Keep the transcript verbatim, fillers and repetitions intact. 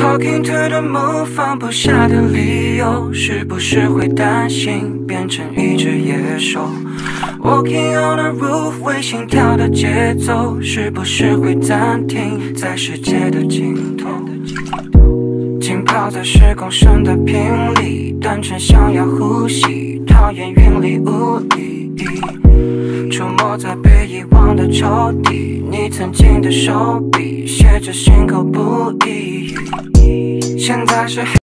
Talking to the moon， 放不下的理由，是不是会担心变成一只野兽 ？Walking on the roof， 为心跳的节奏，是不是会暂停在世界的尽头？浸泡在十公升的瓶里，单纯想要呼吸，讨厌云里雾里。出没在被遗忘的抽屉，你曾经的手笔写着心口不一。现在是